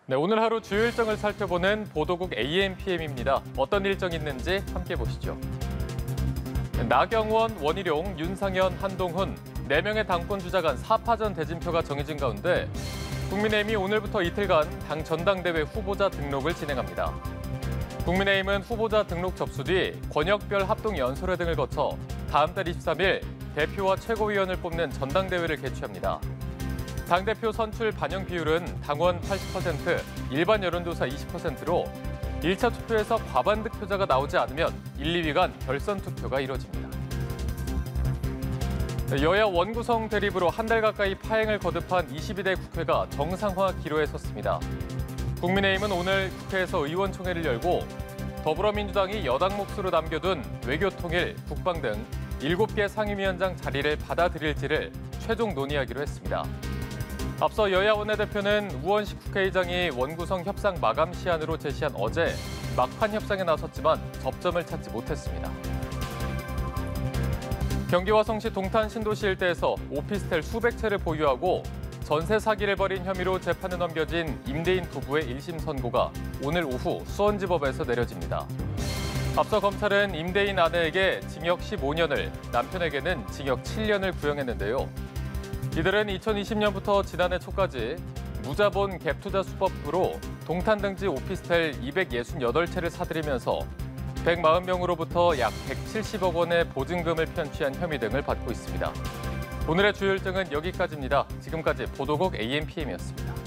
네, 오늘 하루 주요 일정을 살펴보는 보도국 AMPM입니다. 어떤 일정이 있는지 함께 보시죠. 나경원, 원희룡, 윤상현, 한동훈 4명의 당권 주자 간 4파전 대진표가 정해진 가운데 국민의힘이 오늘부터 이틀간 당 전당대회 후보자 등록을 진행합니다. 국민의힘은 후보자 등록 접수 뒤 권역별 합동 연설회 등을 거쳐 다음 달 23일 대표와 최고위원을 뽑는 전당대회를 개최합니다. 당대표 선출 반영 비율은 당원 80%, 일반 여론조사 20%로 1차 투표에서 과반 득표자가 나오지 않으면 1, 2위 간 결선 투표가 이뤄집니다. 여야 원구성 대립으로 한 달 가까이 파행을 거듭한 22대 국회가 정상화 기로에 섰습니다. 국민의힘은 오늘 국회에서 의원총회를 열고 더불어민주당이 여당 몫으로 남겨둔 외교통일, 국방 등 7개 상임위원장 자리를 받아들일지를 최종 논의하기로 했습니다. 앞서 여야 원내대표는 우원식 국회의장이 원구성 협상 마감 시한으로 제시한 어제 막판 협상에 나섰지만 접점을 찾지 못했습니다. 경기와 성시 동탄 신도시 일대에서 오피스텔 수백 채를 보유하고 전세 사기를 벌인 혐의로 재판에 넘겨진 임대인 부부의 1심 선고가 오늘 오후 수원지법에서 내려집니다. 앞서 검찰은 임대인 아내에게 징역 15년을, 남편에게는 징역 7년을 구형했는데요. 이들은 2020년부터 지난해 초까지 무자본 갭투자 수법으로 동탄 등지 오피스텔 268채를 사들이면서 140명으로부터 약 170억 원의 보증금을 편취한 혐의 등을 받고 있습니다. 오늘의 주요 일정은 여기까지입니다. 지금까지 보도국 AMPM이었습니다.